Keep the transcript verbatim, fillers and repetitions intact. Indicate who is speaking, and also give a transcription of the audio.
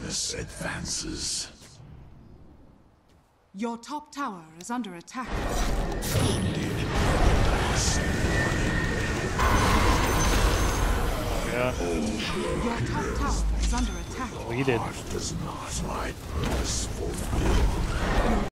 Speaker 1: darkness advances.
Speaker 2: Your top tower is under attack.
Speaker 3: Yeah.
Speaker 2: Your top tower is under attack.
Speaker 3: We did.
Speaker 1: Does not my purpose fulfill.